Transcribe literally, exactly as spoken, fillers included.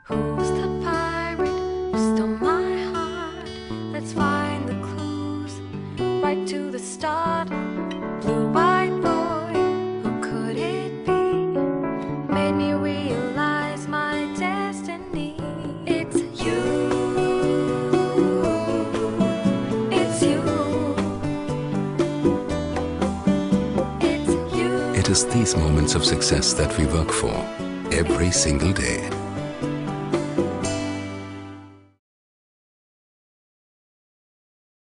Who's the pirate who stole my heart? Let's find the clues right to the start. Blue-eyed boy, who could it be? Made me realize my destiny. It's you. It's you. It's you. It is these moments of success that we work for every single day.